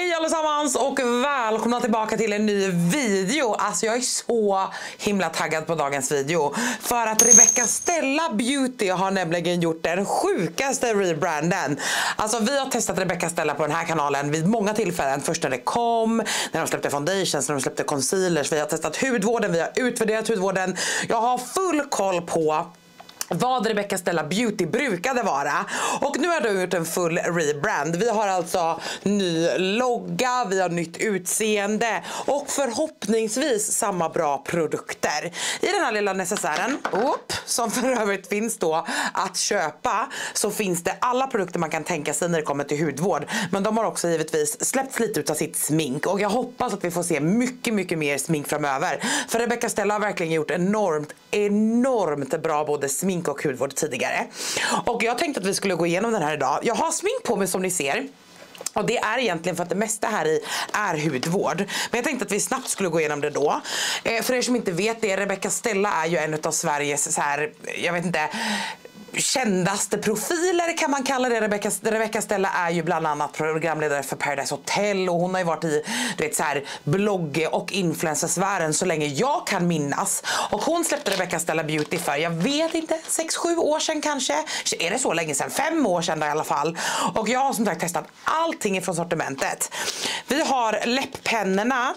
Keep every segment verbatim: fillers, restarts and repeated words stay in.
Hej allesammans och välkomna tillbaka till en ny video. Alltså jag är så himla taggad på dagens video. För att Rebecca Stella Beauty har nämligen gjort den sjukaste rebranden. Alltså vi har testat Rebecca Stella på den här kanalen vid många tillfällen. Först när det kom, när de släppte foundations, när de släppte concealers. Vi har testat hudvården, vi har utvärderat hudvården. Jag har full koll på vad Rebecca Stella Beauty brukade vara. Och nu har de gjort en full rebrand. Vi har alltså ny logga, vi har nytt utseende och förhoppningsvis samma bra produkter. I den här lilla necessären, upp, som för övrigt finns då att köpa, så finns det alla produkter man kan tänka sig när det kommer till hudvård. Men de har också givetvis släppt lite ut av sitt smink. Och jag hoppas att vi får se mycket, mycket mer smink framöver. För Rebecca Stella har verkligen gjort enormt, enormt bra både smink och hudvård tidigare. Och jag tänkte att vi skulle gå igenom den här idag. Jag har smink på mig som ni ser. Och det är egentligen för att det mesta här i är hudvård. Men jag tänkte att vi snabbt skulle gå igenom det då. Eh, för er som inte vet det, Rebecca Stella är ju en av Sveriges så här, jag vet inte, kändaste profiler kan man kalla det. Rebecca, Rebecca Stella är ju bland annat programledare för Paradise Hotel och hon har ju varit i du vet, så här, blogg- och influencersfären så länge jag kan minnas. Och hon släppte Rebecca Stella Beauty för, jag vet inte, sex sju år sedan kanske. Är det så länge sedan? fem år sedan i alla fall. Och jag har som sagt testat allting ifrån sortimentet. Vi har läpppennorna.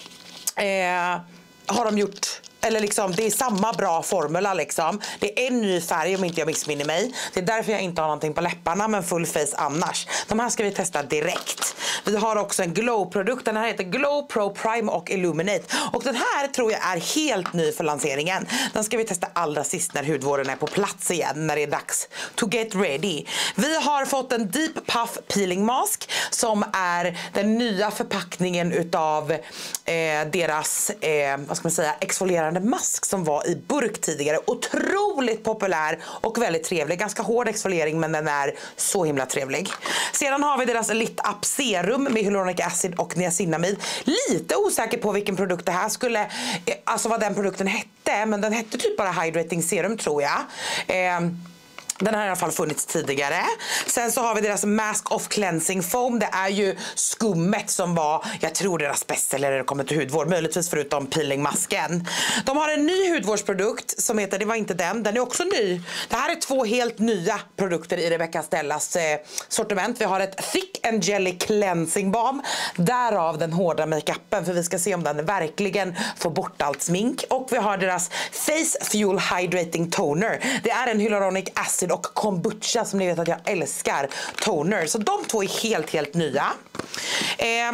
Eh, har de gjort... Eller liksom, det är samma bra formula liksom. Det är en ny färg om inte jag missminner mig. Det är därför jag inte har någonting på läpparna, men full face annars. De här ska vi testa direkt. Vi har också en glow-produkt. Den här heter Glow Pro Prime och Illuminate. Och den här tror jag är helt ny för lanseringen. Den ska vi testa allra sist när hudvården är på plats igen. När det är dags to get ready. Vi har fått en Deep Puff Peeling Mask. Som är den nya förpackningen utav eh, deras eh, vad ska man säga, exfolierande mask som var i burk tidigare. Otroligt populär och väldigt trevlig. Ganska hård exfoliering, men den är så himla trevlig. Sedan har vi deras Lit Up Serum med hyaluronic acid och niacinamid. Lite osäker på vilken produkt det här skulle, alltså vad den produkten hette, men den hette typ bara Hydrating Serum tror jag. Eh, Den har i alla fall funnits tidigare. Sen så har vi deras Mask of Cleansing Foam. Det är ju skummet som var, jag tror deras bästsäljare när det kommer till hudvård. Möjligtvis förutom peelingmasken. De har en ny hudvårdsprodukt som heter, det var inte den, den är också ny. Det här är två helt nya produkter i Rebecca Stellas eh, sortiment. Vi har ett Thick and Jelly Cleansing Balm. Därav den hårda makeupen, för vi ska se om den verkligen får bort allt smink. Och vi har deras Face Fuel Hydrating Toner. Det är en hyaluronic acid och kombucha som ni vet att jag älskar toner. Så de två är helt, helt nya. Eh,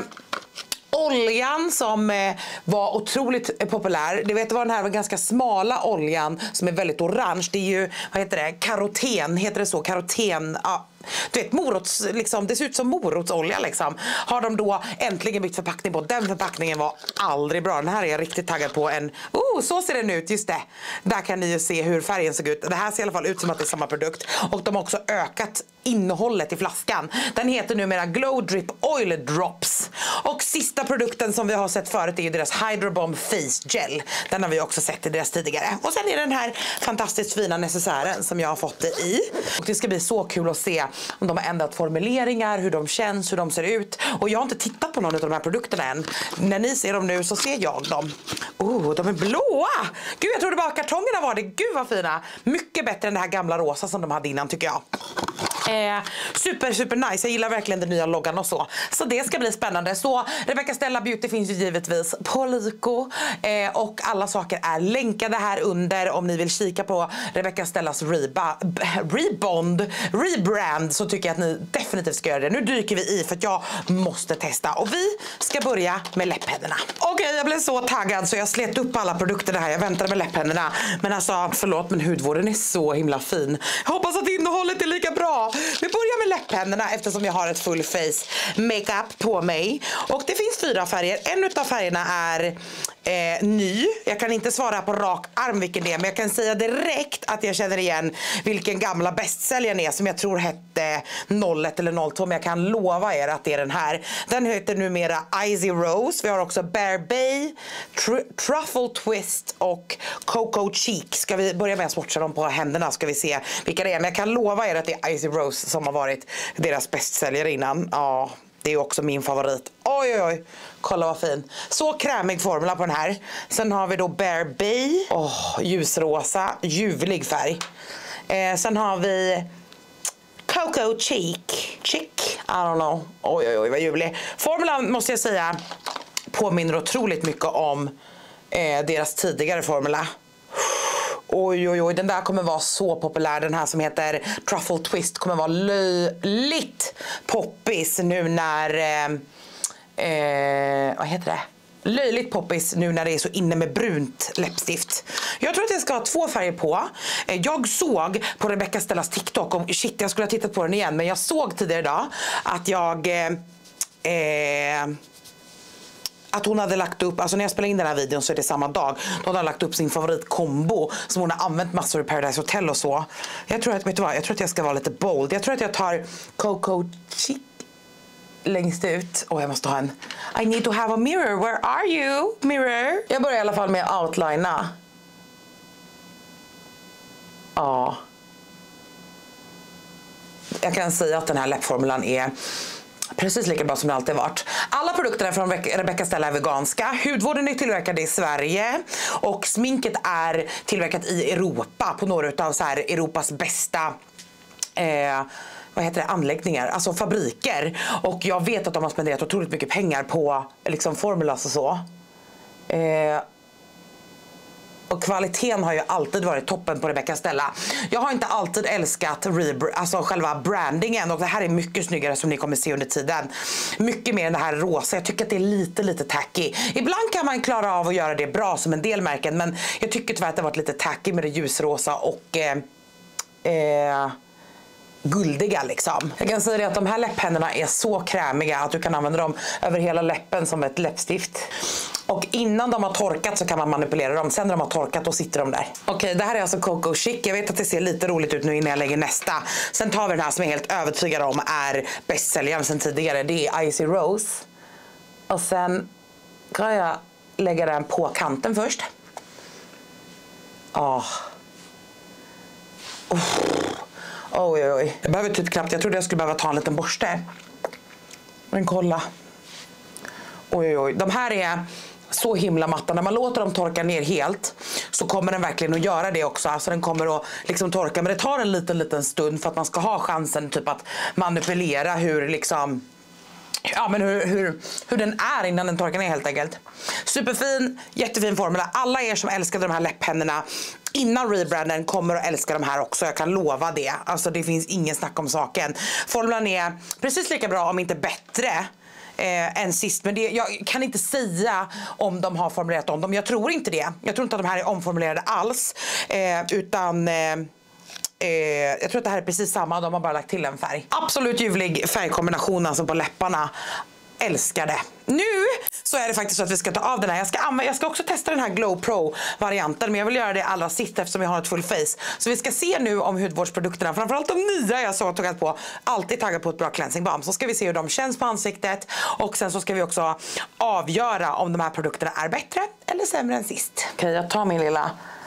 oljan som eh, var otroligt populär. Det vet vad den här var, ganska smala oljan som är väldigt orange. Det är ju, vad heter det? Karoten, heter det så? Karoten, ja. Du vet, morots, liksom, det ser ut som morotsolja liksom. Har de då äntligen bytt förpackning på. Den förpackningen var aldrig bra. Den här är jag riktigt taggad på. En, oh, så ser den ut, just det. Där kan ni ju se hur färgen såg ut. Det här ser i alla fall ut som att det är samma produkt. Och de har också ökat innehållet i flaskan. Den heter numera Glow Drip Oil Drops. Och sista produkten som vi har sett förut är ju deras Hydro Bomb Face Gel. Den har vi också sett i deras tidigare. Och sen är den här fantastiskt fina necessären som jag har fått det i. Och det ska bli så kul att se om de har ändrat formuleringar, hur de känns, hur de ser ut. Och jag har inte tittat på någon av de här produkterna än. När ni ser dem nu så ser jag dem. Oh, de är blåa! Gud, jag trodde bara kartongerna var det. Gud vad fina. Mycket bättre än det här gamla rosa som de hade innan tycker jag. Eh, super, super nice. Jag gillar verkligen den nya loggan och så. Så det ska bli spännande. Så Rebecca Stella Beauty finns ju givetvis på Lyko. Eh, och alla saker är länkade här under. Om ni vill kika på Rebecca Stellas reba, Rebond, Rebrand, så tycker jag att ni definitivt ska göra det. Nu dyker vi i för att jag måste testa. Och vi ska börja med läpppennorna. Okej, okay, jag blev så taggad så jag slet upp alla produkter här. Jag väntade med läpppennorna. Men alltså, förlåt, men hudvården är så himla fin. Jag hoppas att innehållet är lika bra. Vi börjar med läpppennorna eftersom jag har ett full face makeup på mig. Och det finns fyra färger. En av färgerna är eh, ny. Jag kan inte svara på rak arm vilken det är, men jag kan säga direkt att jag känner igen vilken gamla bästsäljaren är som jag tror hette noll ett eller noll två, men jag kan lova er att det är den här. Den heter numera Icy Rose. Vi har också Bear Bay, tr- Truffle Twist och Cocoa Cheek. Ska vi börja med att swatcha dem på händerna, ska vi se vilka det är. Men jag kan lova er att det är Icy Rose som har varit deras bästsäljare innan. Ja, Det är också min favorit. Oj, oj, oj. Kolla vad fin. Så krämig formula på den här. Sen har vi då Bear Bay. Åh, oh, ljusrosa. Ljuvlig färg. Eh, sen har vi Coco Cheek. Chick. I don't know. Oj, oj, oj, vad ljuvlig. Formulan måste jag säga påminner otroligt mycket om eh, deras tidigare formula. Oj, oj, oj, den där kommer vara så populär. Den här som heter Truffle Twist kommer vara löjligt poppis nu när eh, eh, vad heter det? Löjligt poppis nu när det är så inne med brunt läppstift. Jag tror att jag ska ha två färger på. Jag såg på Rebecca Stellas TikTok om shit, jag skulle ha tittat på den igen, men jag såg tidigare idag att jag eh, eh, att hon hade lagt upp, alltså när jag spelade in den här videon så är det samma dag. Då hade hon lagt upp sin favoritkombo som hon har använt massor i Paradise Hotel och så. Jag tror att, vet du vad, jag tror att jag ska vara lite bold. Jag tror att jag tar Coco Cheek längst ut. Åh, oh, jag måste ha en. I need to have a mirror. Where are you, mirror? Jag börjar i alla fall med att outlina. Ja. Jag kan säga att den här läppformulan är precis lika bra som det alltid varit. Alla produkterna från Rebecca Stella är veganska. Hudvården är tillverkad i Sverige. Och sminket är tillverkat i Europa. På några av så här Europas bästa eh, vad heter det, anläggningar. Alltså fabriker. Och jag vet att de har spenderat otroligt mycket pengar på liksom formulas och så. Eh, Och kvaliteten har ju alltid varit toppen på Rebecca Stella. Jag har inte alltid älskat alltså själva brandingen. Och det här är mycket snyggare som ni kommer se under tiden. Mycket mer än det här rosa. Jag tycker att det är lite, lite tacky. Ibland kan man klara av att göra det bra som en del märken. Men jag tycker tyvärr att det har varit lite tacky med det ljusrosa och eh, eh, guldiga liksom. Jag kan säga det att de här läpphänderna är så krämiga att du kan använda dem över hela läppen som ett läppstift. Och innan de har torkat så kan man manipulera dem. Sen när de har torkat då sitter de där. Okej, okay, det här är alltså Coco Chic. Jag vet att det ser lite roligt ut nu innan jag lägger nästa. Sen tar vi den här som jag är helt övertygad om är bästsäljaren sen tidigare. Det är Icy Rose. Och sen kan jag lägga den på kanten först. Åh. Oh. Oj, oj, oj. Jag behöver typ knappt. Jag trodde jag skulle behöva ta en liten borste. Men kolla. Oj, oj, oj. De här är så himla matta. När man låter dem torka ner helt så kommer den verkligen att göra det också. Alltså den kommer att liksom torka. Men det tar en liten, liten stund för att man ska ha chansen typ att manipulera hur liksom... Ja, men hur, hur, hur den är innan den torkar ner helt enkelt. Superfin, jättefin formula. Alla er som älskade de här läpphänderna innan rebranden kommer att älska de här också. Jag kan lova det. Alltså det finns ingen snack om saken. Formulan är precis lika bra om inte bättre eh, än sist. Men det, jag kan inte säga om de har formulerat om dem. Jag tror inte det. Jag tror inte att de här är omformulerade alls. Eh, utan... Eh, Eh, jag tror att det här är precis samma. De har bara lagt till en färg. Absolut ljuvlig färgkombination alltså på läpparna. Älskar det. Nu så är det faktiskt så att vi ska ta av den här. Jag ska, använda, jag ska också testa den här Glow Pro-varianten. Men jag vill göra det allra sist eftersom vi har ett full face. Så vi ska se nu om hudvårdsprodukterna, framförallt de nya jag så har tagit på, alltid taggat på ett bra cleansing balm. Så ska vi se hur de känns på ansiktet. Och sen så ska vi också avgöra om de här produkterna är bättre eller sämre än sist. Okej, okay, jag tar min lilla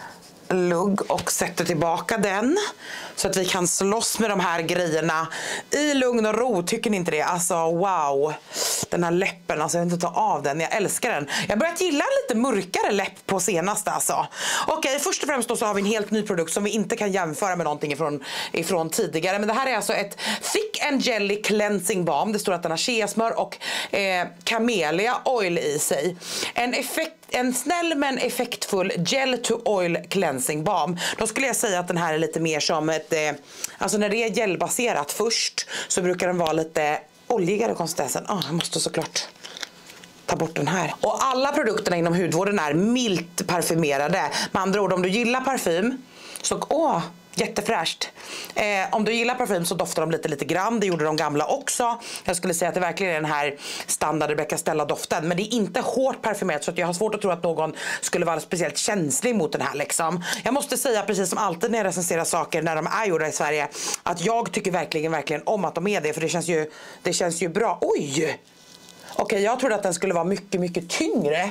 lugg och sätter tillbaka den så att vi kan slåss med de här grejerna i lugn och ro. Tycker ni inte det? Alltså wow, den här läppen, alltså jag vill inte ta av den, jag älskar den. Jag har börjat gilla en lite mörkare läpp på senaste alltså. Okej, okay, först och främst då så har vi en helt ny produkt som vi inte kan jämföra med någonting ifrån, ifrån tidigare. Men det här är alltså ett Thick and Jelly Cleansing Balm. Det står att den har cheasmör och eh, camellia oil i sig. En effekt En snäll men effektfull gel to oil cleansing balm. Då skulle jag säga att den här är lite mer som ett... Eh, alltså när det är gelbaserat först så brukar den vara lite oljigare konsistensen. Ah, jag måste såklart ta bort den här. Och alla produkterna inom hudvården är milt parfymerade. Med andra ord, om du gillar parfym så... Åh! Jättefräscht. Eh, om du gillar parfym så doftar de lite lite grann. Det gjorde de gamla också. Jag skulle säga att det verkligen är den här standard Rebecca Stella doften. Men det är inte hårt parfymerat så att jag har svårt att tro att någon skulle vara speciellt känslig mot den här liksom. Jag måste säga precis som alltid när jag recenserar saker när de är gjorda i Sverige att jag tycker verkligen verkligen om att de är det. För det känns ju, det känns ju bra. Oj! Okej, okay, jag trodde att den skulle vara mycket mycket tyngre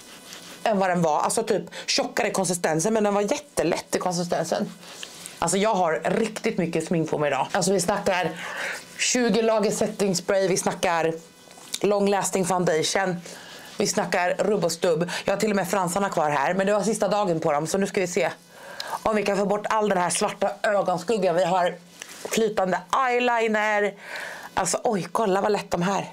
än vad den var. Alltså typ tjockare i konsistensen, men den var jättelätt i konsistensen. Alltså jag har riktigt mycket smink på mig idag. Alltså vi snackar tjugo lager setting spray. Vi snackar long lasting foundation. Vi snackar rubb och stubb. Jag har till och med fransarna kvar här. Men det var sista dagen på dem. Så nu ska vi se om vi kan få bort all den här svarta ögonskuggan. Vi har flytande eyeliner. Alltså oj, kolla vad lätt de här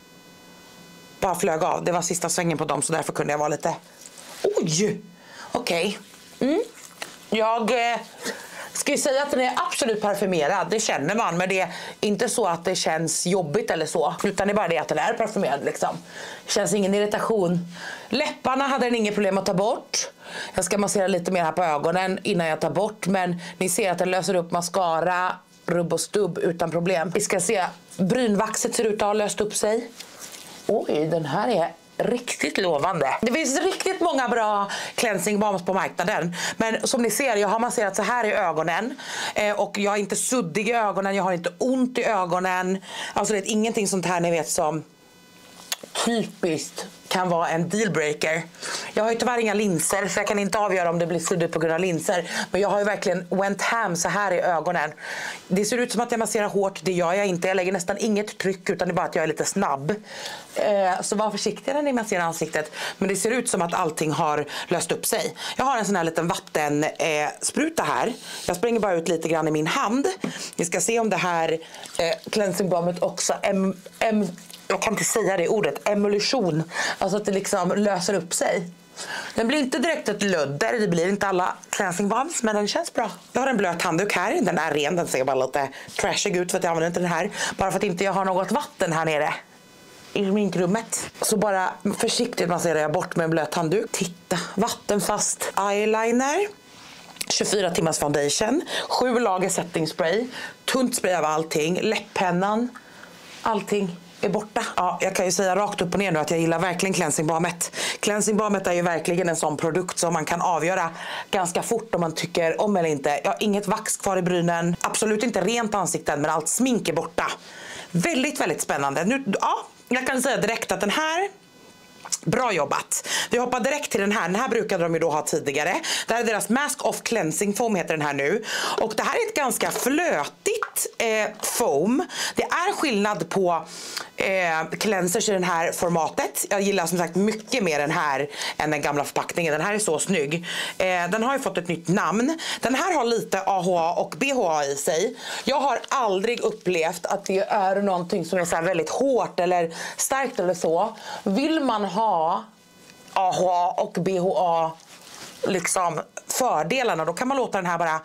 bara flög av. Det var sista svängen på dem, så därför kunde jag vara lite... Oj! Okej. Okay. Mm. Jag eh, ska ju säga att den är absolut parfymerad. Det känner man, men det är inte så att det känns jobbigt eller så. Utan det är bara det att den är parfymerad liksom. Det känns ingen irritation. Läpparna hade den inget problem att ta bort. Jag ska massera lite mer här på ögonen innan jag tar bort. Men ni ser att den löser upp mascara, rubb och stubb utan problem. Vi ska se, brynvaxet ser ut att ha löst upp sig. Oj, den här är riktigt lovande. Det finns riktigt många bra cleansing balms på marknaden. Men som ni ser, jag har masserat så här i ögonen. Eh, och jag är inte suddig i ögonen, jag har inte ont i ögonen. Alltså det är ingenting sånt här ni vet som typiskt kan vara en dealbreaker. Jag har ju tyvärr inga linser, så jag kan inte avgöra om det blir suddigt på grund av linser. Men jag har ju verkligen went ham så här i ögonen. Det ser ut som att jag masserar hårt, det gör jag inte. Jag lägger nästan inget tryck, utan det är bara att jag är lite snabb. Eh, så var försiktig när ni masserar ansiktet. Men det ser ut som att allting har löst upp sig. Jag har en sån här liten vattenspruta eh, här. Jag springer bara ut lite grann i min hand. Ni ska se om det här eh, cleansing balmet också em, em, jag kan inte säga det ordet, emulsion. Alltså att det liksom löser upp sig. Den blir inte direkt ett lödder, det blir inte alla cleansing balms, men den känns bra. Jag har en blöt handduk här, den är ren, den ser bara lite trashig ut för att jag använder inte den här. Bara för att inte jag har något vatten här nere i minkrummet. Så bara försiktigt masserar jag bort med en blöt handduk. Titta, vattenfast eyeliner. tjugofyra timmars foundation. sju lager setting spray. Tunt spray av allting. Läpppennan. Allting är borta. Ja, jag kan ju säga rakt upp och ner nu att jag gillar verkligen cleansing balmet. Cleansing balmet är ju verkligen en sån produkt som man kan avgöra ganska fort om man tycker om eller inte. Jag har inget vax kvar i brynen. Absolut inte rent ansikten, men allt smink är borta. Väldigt, väldigt spännande. Nu, ja, jag kan säga direkt att den här... Bra jobbat. Vi hoppar direkt till den här. Den här brukade de ju då ha tidigare. Det här är deras Mask Off Cleansing Foam heter den här nu. Och det här är ett ganska flötigt eh, foam. Det är skillnad på eh, cleansers i den här formatet. Jag gillar som sagt mycket mer den här än den gamla förpackningen. Den här är så snygg. Eh, den har ju fått ett nytt namn. Den här har lite A H A och B H A i sig. Jag har aldrig upplevt att det är någonting som är så här väldigt hårt eller starkt eller så. Vill man ha A H A och B H A liksom fördelarna, då kan man låta den här bara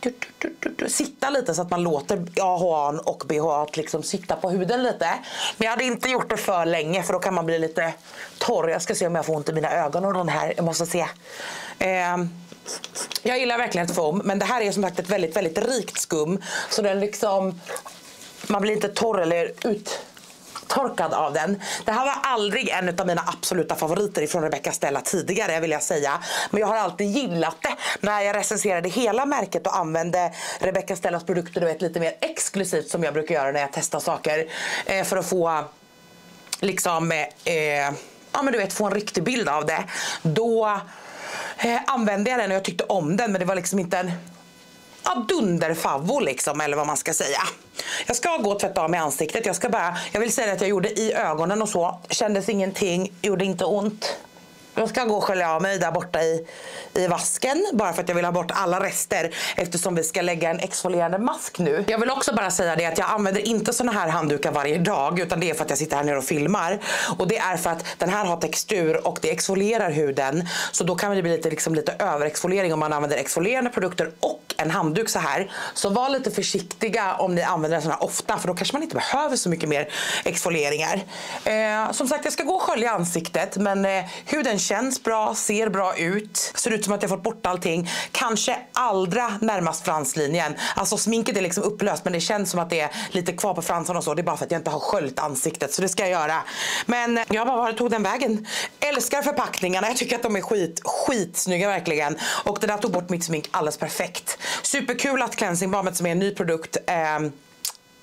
sitta lite så att man låter A H A och B H A liksom sitta på huden lite. Men jag hade inte gjort det för länge, för då kan man bli lite torr. Jag ska se om jag får ont i mina ögon och den här, jag måste se. Eh, jag gillar verkligen ett foam, men det här är som sagt ett väldigt, väldigt rikt skum. Så den liksom, man blir inte torr eller ut torkad av den. Det här var aldrig en av mina absoluta favoriter från Rebecca Stella tidigare, vill jag säga. Men jag har alltid gillat det när jag recenserade hela märket och använde Rebecca Stellas produkter, du vet, lite mer exklusivt som jag brukar göra när jag testar saker. Eh, för att få liksom eh, ja, men du vet, få en riktig bild av det. Då eh, använde jag den och jag tyckte om den, men det var liksom inte en ja, dunderfavvo liksom, eller vad man ska säga. Jag ska gå och tvätta av med ansiktet. Jag ska bara, jag vill säga att jag gjorde i ögonen och så. Kändes ingenting, gjorde inte ont. Jag ska gå och skölja av mig där borta i, i vasken. Bara för att jag vill ha bort alla rester. Eftersom vi ska lägga en exfolierande mask nu. Jag vill också bara säga det att jag använder inte såna här handdukar varje dag. Utan det är för att jag sitter här nere och filmar. Och det är för att den här har textur och det exfolierar huden. Så då kan det bli lite, liksom, lite överexfoliering om man använder exfolierande produkter och en handduk så här. Så var lite försiktiga om ni använder den såna här ofta. För då kanske man inte behöver så mycket mer exfolieringar. Eh, som sagt, jag ska gå och skölja ansiktet. Men eh, huden känns bra, ser bra ut. Ser ut som att jag fått bort allting. Kanske allra närmast franslinjen. Alltså sminket är liksom upplöst, men det känns som att det är lite kvar på fransarna och så. Det är bara för att jag inte har sköljt ansiktet, så det ska jag göra. Men jag bara, var tog den vägen? Älskar förpackningarna. Jag tycker att de är skit, skitsnygga verkligen. Och det där tog bort mitt smink alldeles perfekt. Superkul att cleansing balmet, som är en ny produkt, eh,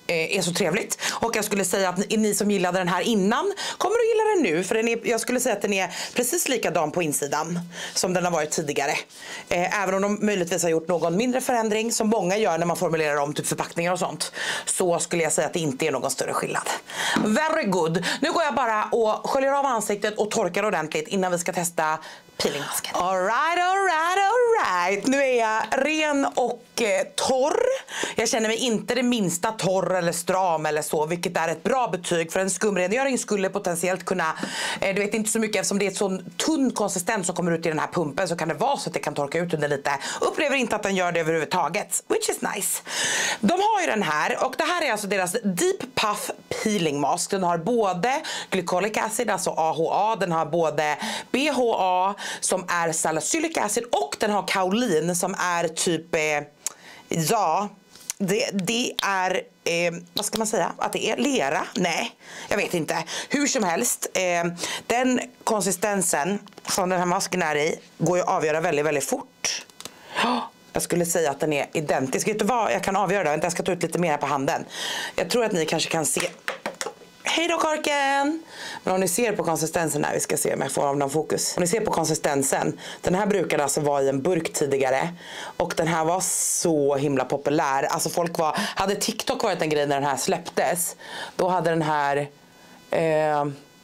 är så trevligt. Och jag skulle säga att ni, ni som gillade den här innan kommer att gilla den nu. För den är, jag skulle säga att den är precis likadan på insidan som den har varit tidigare. Eh, även om de möjligtvis har gjort någon mindre förändring som många gör när man formulerar om typ förpackningar och sånt. Så skulle jag säga att det inte är någon större skillnad. Very good. Nu går jag bara och sköljer av ansiktet och torkar ordentligt innan vi ska testa peelingmasken. Alright, alright, alright. Nu är jag ren och eh, torr. Jag känner mig inte det minsta torr eller stram eller så, vilket är ett bra betyg för en skumrengöring skulle potentiellt kunna, eh, du vet inte så mycket eftersom det är ett sån tunn konsistens som kommer ut i den här pumpen, så kan det vara så att det kan torka ut under lite. Upplever inte att den gör det överhuvudtaget, which is nice. De har ju den här, och det här är alltså deras Deep Puff Peeling Mask. Den har både glycolic acid, alltså A H A, den har både B H A som är salicylic acid, och den har kaolin som är typ eh, ja, det, det är eh, vad ska man säga, att det är lera? Nej, jag vet inte. Hur som helst, eh, den konsistensen som den här masken är i går ju att avgöra väldigt, väldigt fort. Jag skulle säga att den är identisk. Vet du vad? Jag kan avgöra det. Jag ska ta ut lite mer på handen. Jag tror att ni kanske kan se. Hej då korken! Men om ni ser på konsistensen här, vi ska se om jag får av någon fokus. Om ni ser på konsistensen, den här brukade alltså vara i en burk tidigare. Och den här var så himla populär. Alltså folk var, hade TikTok varit en grej när den här släpptes, då hade den här eh,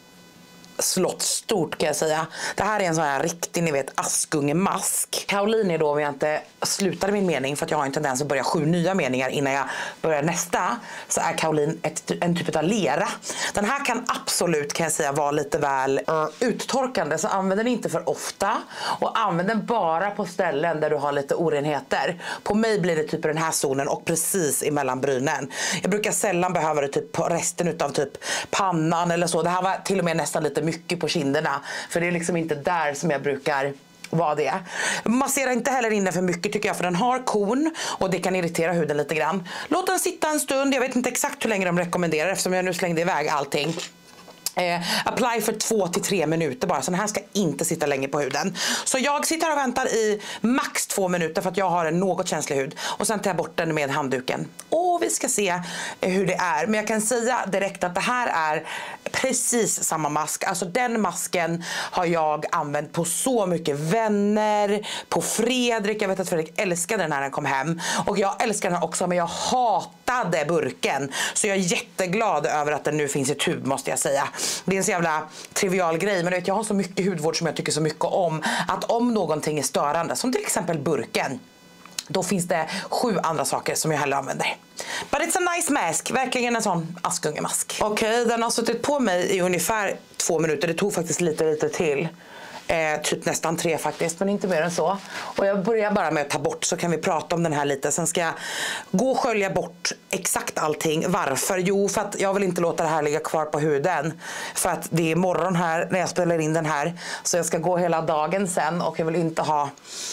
slått stort kan jag säga. Det här är en sån här riktig, ni vet, askungemask. Kaolin är då, om jag inte slutar min mening, för att jag har en tendens att börja sju nya meningar innan jag börjar nästa, så är kaolin ett, en typ av lera. Den här kan absolut, kan jag säga, vara lite väl uh, uttorkande, så använd den inte för ofta och använd den bara på ställen där du har lite orenheter. På mig blir det typ i den här zonen och precis emellan brynen. Jag brukar sällan behöva det typ på resten utav typ pannan eller så. Det här var till och med nästan lite mycket på kinderna, för det är liksom inte där som jag brukar vara det. Massera inte heller inne för mycket tycker jag, för den har korn och det kan irritera huden lite grann. Låt den sitta en stund. Jag vet inte exakt hur länge de rekommenderar eftersom jag nu slängde iväg allting. Eh, apply för två till tre minuter bara, så den här ska inte sitta länge på huden. Så jag sitter och väntar i max två minuter för att jag har en något känslig hud, och sen tar jag bort den med handduken. Och vi ska se eh, hur det är. Men jag kan säga direkt att det här är precis samma mask. Alltså den masken har jag använt på så mycket vänner, på Fredrik. Jag vet att Fredrik älskade den här när den kom hem, och jag älskar den här också, men jag hatade burken. Så jag är jätteglad över att den nu finns i tub, måste jag säga. Det är en så jävla trivial grej, men vet, jag har så mycket hudvård som jag tycker så mycket om, att om någonting är störande, som till exempel burken, då finns det sju andra saker som jag hellre använder. But it's a nice mask, verkligen en sån askungemask. Okej, okay, den har suttit på mig i ungefär två minuter. Det tog faktiskt lite lite till. Eh, typ nästan tre faktiskt, men inte mer än så. Och jag börjar bara med att ta bort, så kan vi prata om den här lite. Sen ska jag gå och skölja bort exakt allting. Varför? Jo, för att jag vill inte låta det här ligga kvar på huden. För att det är morgon här när jag spelar in den här. Så jag ska gå hela dagen sen, och jag vill inte ha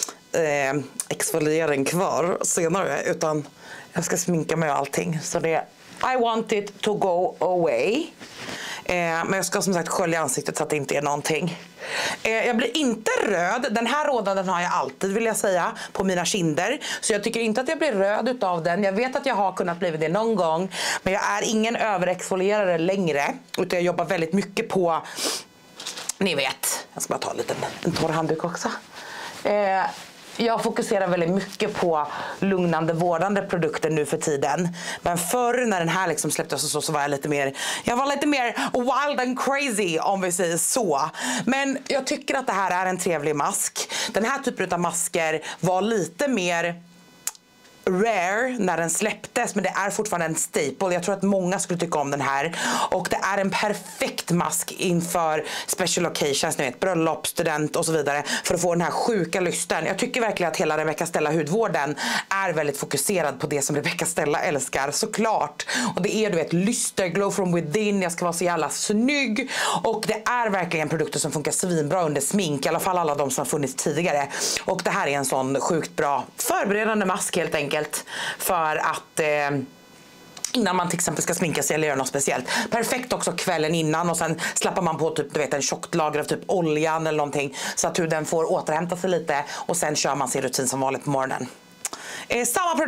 eh, exfoliering kvar senare, utan jag ska sminka mig och allting. Så det, I want it to go away. Eh, men jag ska som sagt skölja ansiktet så att det inte är någonting. Eh, jag blir inte röd. Den här rådan har jag alltid, vill jag säga, på mina kinder. Så jag tycker inte att jag blir röd utav den. Jag vet att jag har kunnat bli det någon gång, men jag är ingen överexfolierare längre, utan jag jobbar väldigt mycket på, ni vet, jag ska bara ta en liten en torr handduk också. Eh, Jag fokuserar väldigt mycket på lugnande, vårdande produkter nu för tiden. Men förr när den här liksom släpptes och så, så var jag lite mer, jag var lite mer wild and crazy, om vi säger så. Men jag tycker att det här är en trevlig mask. Den här typen av masker var lite mer rare när den släpptes, men det är fortfarande en staple. Jag tror att många skulle tycka om den här, och det är en perfekt mask inför special occasions, ni vet, bröllop, student och så vidare, för att få den här sjuka lysten. Jag tycker verkligen att hela Rebecca Stella hudvården är väldigt fokuserad på det som Rebecca Stella älskar, såklart. Och det är, du vet, lyster, glow from within, jag ska vara så jävla snygg, och det är verkligen produkter som funkar svinbra under smink, i alla fall alla de som har funnits tidigare. Och det här är en sån sjukt bra förberedande mask helt enkelt, för att eh, innan man till exempel ska sminka sig eller göra något speciellt. Perfekt också kvällen innan, och sen slappar man på typ, du vet, en tjockt lager av typ oljan eller någonting, så att huden får återhämta sig lite, och sen kör man sin rutin som vanligt på morgonen. Eh, samma produkt,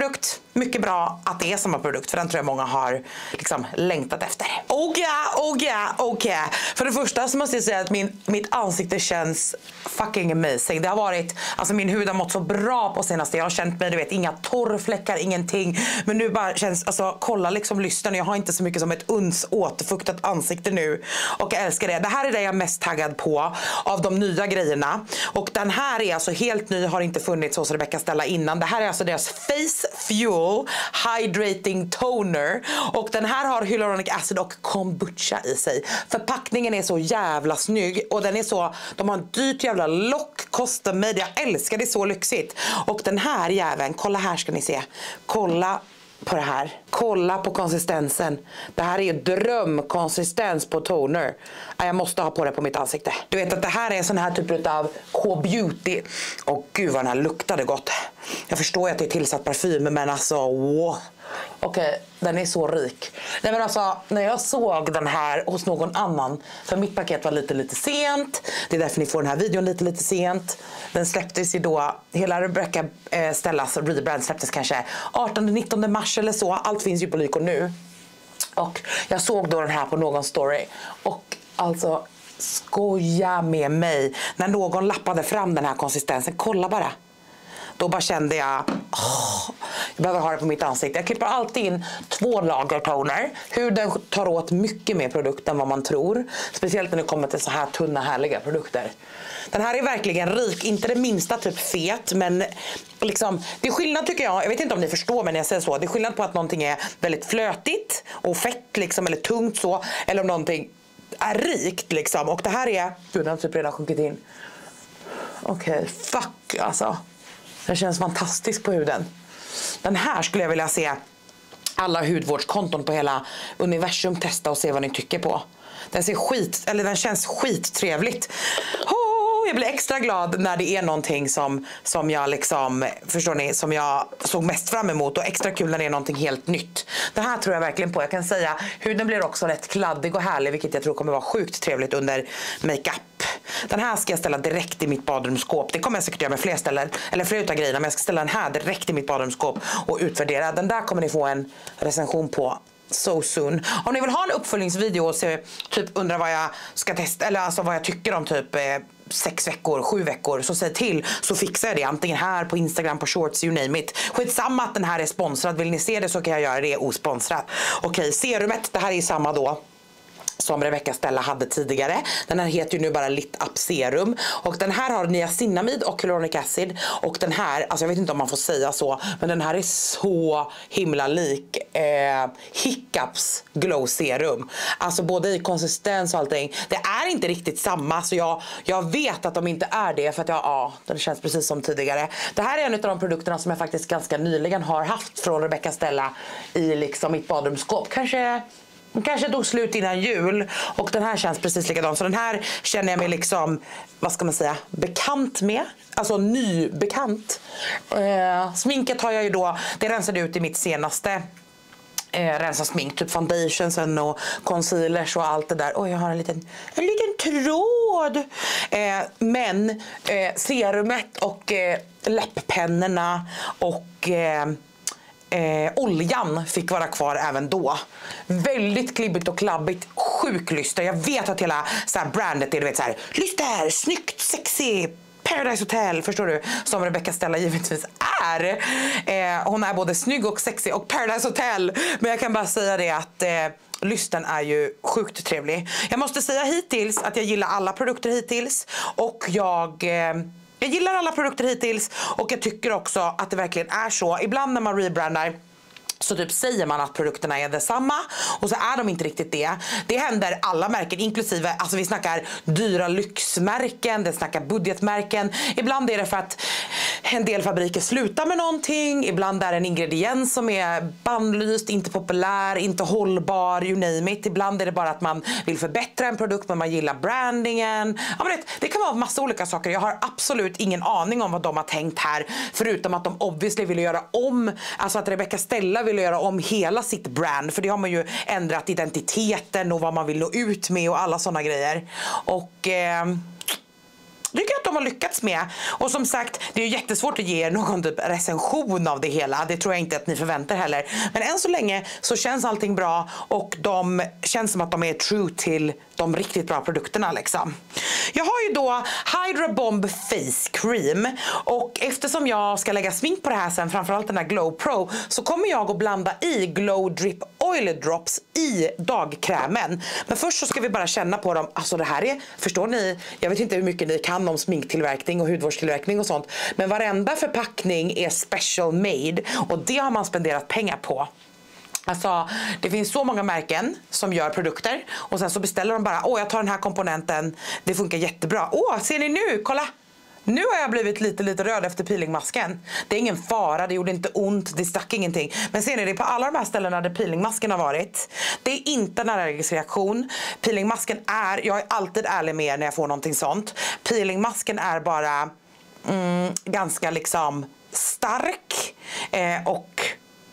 mycket bra att det är samma produkt, för den tror jag många har liksom längtat efter. Okej, okej, okej. För det första så måste jag säga att min, mitt ansikte känns fucking amazing. Det har varit, alltså min hud har mått så bra på senaste. Jag har känt mig, du vet, inga torrfläckar, ingenting. Men nu bara känns, alltså kolla liksom lysten. Jag har inte så mycket som ett uns återfuktat ansikte nu. Och jag älskar det. Det här är det jag är mest taggad på av de nya grejerna. Och den här är alltså helt ny, har inte funnits hos Rebecca Stella innan. Det här är alltså deras Face Fuel Hydrating Toner. Och den här har hyaluronic acid och kombucha i sig. Förpackningen är så jävla snygg. Och den är så, de har en dyrt jävla lock, kostar mig. Jag älskar det, så lyxigt. Och den här jäveln, kolla här ska ni se. Kolla på det här. Kolla på konsistensen. Det här är ju drömkonsistens på toner. Jag måste ha på det på mitt ansikte. Du vet att det här är en sån här typ av K-beauty. Och gud vad den här luktade gott. Jag förstår ju att det är tillsatt parfym, men alltså wow. Okej, okay, den är så rik. Nej men alltså, när jag såg den här hos någon annan, för mitt paket var lite lite sent. Det är därför ni får den här videon lite lite sent. Den släpptes ju då, hela Rebecca eh, Stellas rebrand släpptes kanske artonde nittonde mars eller så. Allt finns ju på Lyko nu. Och jag såg då den här på någon story. Och alltså, skoja med mig. När någon lappade fram den här konsistensen, kolla bara. Då bara kände jag, oh, jag behöver ha det på mitt ansikte. Jag klipper alltid in två lager toner. Huden tar åt mycket mer produkt än vad man tror. Speciellt när det kommer till så här tunna härliga produkter. Den här är verkligen rik, inte det minsta typ fet, men liksom, det är skillnad tycker jag. Jag vet inte om ni förstår, men jag säger så. Det är skillnad på att någonting är väldigt flötigt och fett liksom, eller tungt så. Eller om någonting är rikt liksom. Och det här är, gud, den har typ redan sjunkit in. Okej, okay, fuck alltså. Den känns fantastisk på huden. Den här skulle jag vilja se alla hudvårdskonton på hela universum testa och se vad ni tycker på. Den ser skit, eller den känns skittrevligt. Oh, jag blir extra glad när det är någonting som, som jag liksom, förstår ni, som jag såg mest fram emot, och extra kul när det är någonting helt nytt. Det här tror jag verkligen på. Jag kan säga, huden blir också rätt kladdig och härlig, vilket jag tror kommer vara sjukt trevligt under makeup. Den här ska jag ställa direkt i mitt badrumsskåp. Det kommer jag säkert göra med fler ställen, eller fler utav grejerna, men jag ska ställa den här direkt i mitt badrumsskåp och utvärdera. Den där kommer ni få en recension på so soon. Om ni vill ha en uppföljningsvideo och se, typ undra vad jag ska testa, eller alltså vad jag tycker om typ eh, sex veckor, sju veckor, så säg till, så fixar jag det antingen här på Instagram, på shorts, you name it. Skitsamma att den här är sponsrad. Vill ni se det så kan jag göra det osponsrat. Okej, serumet, det här är samma då som Rebecca Stella hade tidigare. Den här heter ju nu bara Lit Up Serum. Och den här har niacinamid och hyaluronic acid. Och den här, alltså jag vet inte om man får säga så, men den här är så himla lik eh, Hiccups Glow Serum. Alltså både i konsistens och allting. Det är inte riktigt samma, så jag, jag vet att de inte är det, för att jag, ja, det känns precis som tidigare. Det här är en av de produkterna som jag faktiskt ganska nyligen har haft från Rebecca Stella i liksom mitt badrumsskåp. Kanske Kanske tog slut innan jul, och den här känns precis likadan. Så den här känner jag mig liksom, vad ska man säga, bekant med. Alltså nybekant. Eh, sminket har jag ju då, det rensade ut i mitt senaste eh, rensa smink. Typ foundationsen och concealers och allt det där. Oj, jag har en liten, en liten tråd. Eh, men eh, serumet och eh, läpppennorna och Eh, Eh, oljan fick vara kvar även då. Väldigt klibbigt och klabbigt, sjuk lyster. Jag vet att hela så här brandet är, du vet, så här lyster, snyggt, sexy, Paradise Hotel, förstår du? Som Rebecca Stella givetvis är. Eh, hon är både snygg och sexy och Paradise Hotel. Men jag kan bara säga det att eh, lysten är ju sjukt trevlig. Jag måste säga hittills att jag gillar alla produkter hittills. Och jag... Eh, Jag gillar alla produkter hittills, och jag tycker också att det verkligen är så. Ibland när man rebrandar så typ säger man att produkterna är detsamma, och så är de inte riktigt det. Det händer alla märken, inklusive, alltså vi snackar dyra lyxmärken, det snackar budgetmärken. Ibland är det för att en del fabriker slutar med någonting. Ibland är det en ingrediens som är bannlyst, inte populär, inte hållbar, you name it. Ibland är det bara att man vill förbättra en produkt, men man gillar brandingen. Ja, men det, det kan vara massa olika saker. Jag har absolut ingen aning om vad de har tänkt här, förutom att de obviously vill göra om, alltså att Rebecca Stella vill göra om hela sitt brand, för det har man ju ändrat identiteten och vad man vill nå ut med och alla såna grejer. Och eh, tycker att de har lyckats med. Och som sagt, det är ju jättesvårt att ge er någon typ recension av det hela. Det tror jag inte att ni förväntar heller. Men än så länge så känns allting bra och de känns som att de är true till de riktigt bra produkterna liksom. Jag har ju då Hydra Bomb Face Cream och eftersom jag ska lägga smink på det här sen, framförallt den här Glow Pro, så kommer jag att blanda i Glow Drip Oil Drops i dagkrämen. Men först så ska vi bara känna på dem. Alltså det här är, förstår ni, jag vet inte hur mycket ni kan om sminktillverkning och hudvårdstillverkning och sånt, men varenda förpackning är special made och det har man spenderat pengar på. Alltså, det finns så många märken som gör produkter och sen så beställer de bara, åh jag tar den här komponenten, det funkar jättebra. Åh, ser ni nu? Kolla! Nu har jag blivit lite lite röd efter peelingmasken. Det är ingen fara, det gjorde inte ont, det stack ingenting. Men ser ni, det är på alla de här ställena där peelingmasken har varit. Det är inte en allergisk reaktion. Peelingmasken är, jag är alltid ärlig med er när jag får någonting sånt. Peelingmasken är bara mm, ganska liksom stark eh, och...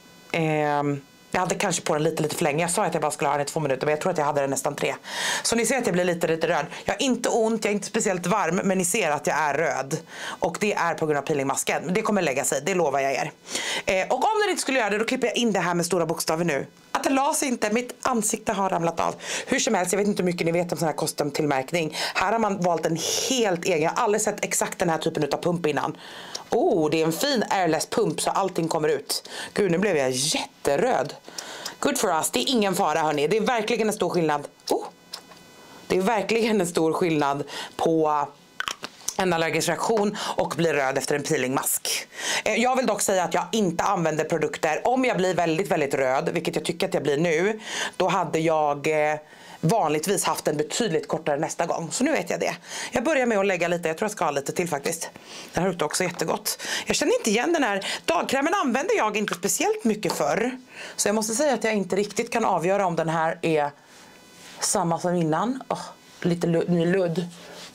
Eh, jag hade kanske på den lite lite för länge. Jag sa att jag bara skulle ha den i två minuter, men jag tror att jag hade den nästan tre. Så ni ser att jag blir lite lite röd. Jag har inte ont, jag är inte speciellt varm, men ni ser att jag är röd. Och det är på grund av peelingmasken. Det kommer lägga sig, det lovar jag er. Eh, och om den inte skulle göra det, då klipper jag in det här med stora bokstäver nu. Att det la sig inte, mitt ansikte har ramlat av. Hur som helst, jag vet inte hur mycket ni vet om sån här kostymtillmärkning. Här har man valt en helt egen. Jag har aldrig sett exakt den här typen av pump innan. Oh, det är en fin airless pump så allting kommer ut. Gud, nu blev jag jätteröd. Good for us, det är ingen fara hörni. Det är verkligen en stor skillnad. Oh, det är verkligen en stor skillnad på en allergisk reaktion och blir röd efter en peelingmask. Jag vill dock säga att jag inte använder produkter. Om jag blir väldigt, väldigt röd, vilket jag tycker att jag blir nu, då hade jag vanligtvis haft en betydligt kortare nästa gång. Så nu vet jag det. Jag börjar med att lägga lite, jag tror jag ska ha lite till faktiskt. Den här luktar också jättegott. Jag känner inte igen den här. Dagkrämen använder jag inte speciellt mycket för. Så jag måste säga att jag inte riktigt kan avgöra om den här är samma som innan. Oh, lite ny ludd.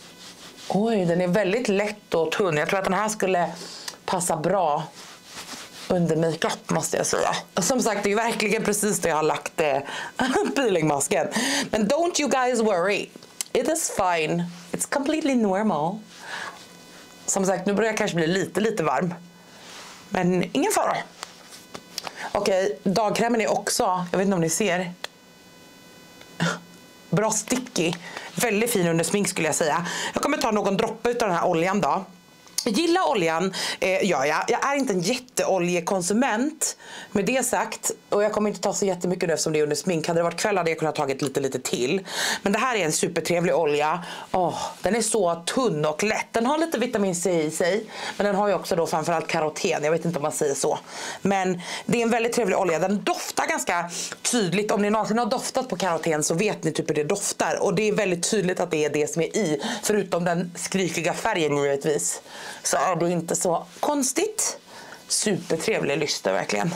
Oj, den är väldigt lätt och tunn. Jag tror att den här skulle passa bra under makeup, måste jag säga. Som sagt, det är verkligen precis det jag har lagt eh, peelingmasken. Men don't you guys worry. It is fine. It's completely normal. Som sagt, nu börjar jag kanske bli lite, lite varm. Men ingen fara. Okej, dagkrämen är också, jag vet inte om ni ser, bra sticky. Väldigt fin under smink skulle jag säga. Jag kommer ta någon droppe av den här oljan då. Gilla oljan eh, gör jag. Jag är inte en jätteoljekonsument. Med det sagt, och jag kommer inte ta så jättemycket nu eftersom det är under smink. Hade det varit kväll hade jag kunnat tagit lite lite till. Men det här är en supertrevlig olja. Oh, den är så tunn och lätt. Den har lite vitamin C i sig. Men den har ju också då framförallt karoten. Jag vet inte om man säger så. Men det är en väldigt trevlig olja. Den doftar ganska tydligt. Om ni någonsin har doftat på karoten så vet ni typ hur det doftar. Och det är väldigt tydligt att det är det som är i. Förutom den skrikiga färgen givetvis. Så är det inte så konstigt. Supertrevlig lyster verkligen.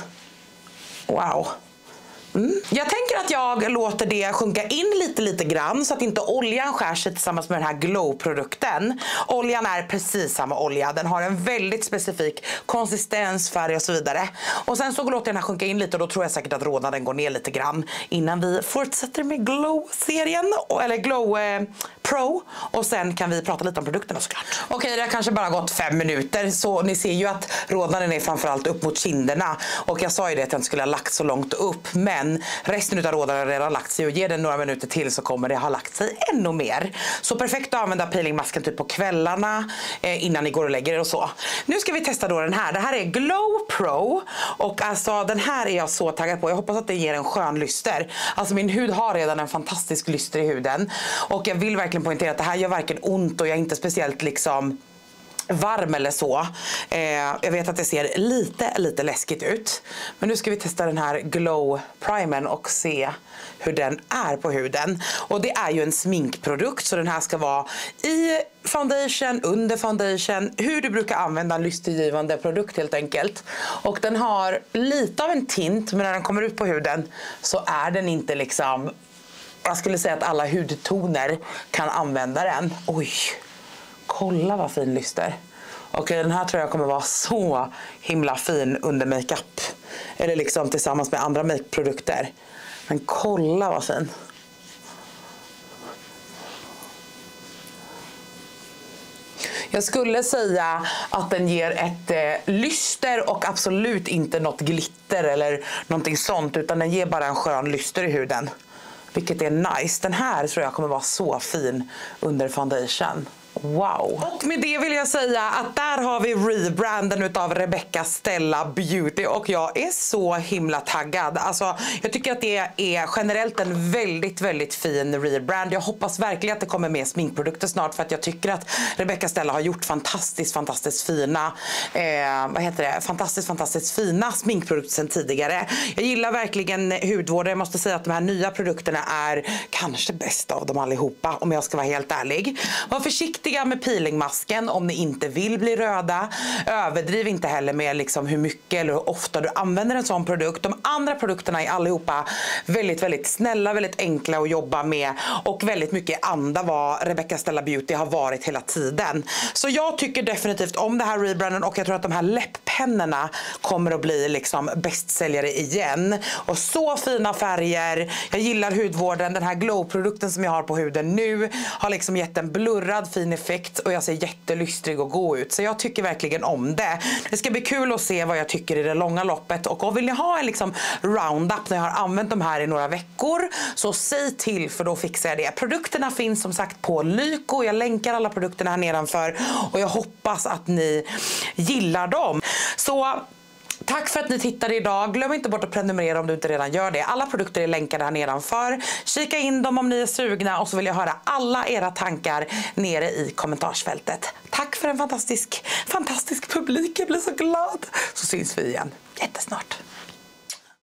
Wow. Mm. Jag tänker att jag låter det sjunka in lite lite grann så att inte oljan skär sig tillsammans med den här glow-produkten. Oljan är precis samma olja. Den har en väldigt specifik konsistens, färg och så vidare. Och sen så låter jag den här sjunka in lite och då tror jag säkert att rodnaden går ner lite grann innan vi fortsätter med glow-serien, eller glow eh, pro. Och sen kan vi prata lite om produkterna såklart. Okej, det har kanske bara gått fem minuter så ni ser ju att rodnaden är framförallt upp mot kinderna. Och jag sa ju det att jag inte skulle ha lagt så långt upp, men resten av rodnaden har redan lagt sig och ger den några minuter till så kommer det ha lagt sig ännu mer. Så perfekt att använda peelingmasken typ på kvällarna eh, innan ni går och lägger er och så. Nu ska vi testa då den här. Det här är Glow Pro och alltså den här är jag så taggad på. Jag hoppas att det ger en skön lyster. Alltså min hud har redan en fantastisk lyster i huden och jag vill verkligen poängtera att det här gör varken ont och jag är inte speciellt liksom varm eller så. Eh, jag vet att det ser lite lite läskigt ut. Men nu ska vi testa den här Glow Primern och se hur den är på huden. Och det är ju en sminkprodukt så den här ska vara i foundation, under foundation, hur du brukar använda en lystergivande produkt helt enkelt. Och den har lite av en tint, men när den kommer ut på huden så är den inte liksom, jag skulle säga att alla hudtoner kan använda den. Oj. Kolla vad fin lyster. Okej, den här tror jag kommer vara så himla fin under makeup. Eller liksom tillsammans med andra makeupprodukter. Men kolla vad fin. Jag skulle säga att den ger ett eh, lyster och absolut inte något glitter eller någonting sånt, utan den ger bara en skön lyster i huden. Vilket är nice. Den här tror jag kommer vara så fin under foundation. Wow. Och med det vill jag säga att där har vi rebranden utav Rebecca Stella Beauty och jag är så himla taggad. Alltså jag tycker att det är generellt en väldigt väldigt fin rebrand. Jag hoppas verkligen att det kommer mer sminkprodukter snart, för att jag tycker att Rebecca Stella har gjort fantastiskt fantastiskt fina eh, vad heter det? Fantastiskt fantastiskt fina sminkprodukter sedan tidigare. Jag gillar verkligen hudvård. Jag måste säga att de här nya produkterna är kanske bäst av dem allihopa, om jag ska vara helt ärlig. Var försiktig med peelingmasken om ni inte vill bli röda. Överdriv inte heller med liksom hur mycket eller hur ofta du använder en sån produkt. De andra produkterna är allihopa väldigt väldigt snälla, väldigt enkla att jobba med och väldigt mycket anda vad Rebecca Stella Beauty har varit hela tiden. Så jag tycker definitivt om det här rebranden och jag tror att de här läpppennorna kommer att bli liksom bästsäljare igen. Och så fina färger. Jag gillar hudvården. Den här glow-produkten som jag har på huden nu har liksom gett en blurrad fin effekt och jag ser jättelystrig och god ut. Så jag tycker verkligen om det. Det ska bli kul att se vad jag tycker i det långa loppet. Och vill ni ha en liksom roundup när jag har använt de här i några veckor, så säg till, för då fixar jag det. Produkterna finns som sagt på Lyko. Jag länkar alla produkterna här nedanför och jag hoppas att ni gillar dem. Så tack för att ni tittade idag. Glöm inte bort att prenumerera om du inte redan gör det. Alla produkter är länkade här nedanför. Kika in dem om ni är sugna och så vill jag höra alla era tankar nere i kommentarsfältet. Tack för en fantastisk, fantastisk publik. Jag blir så glad. Så syns vi igen jättesnart.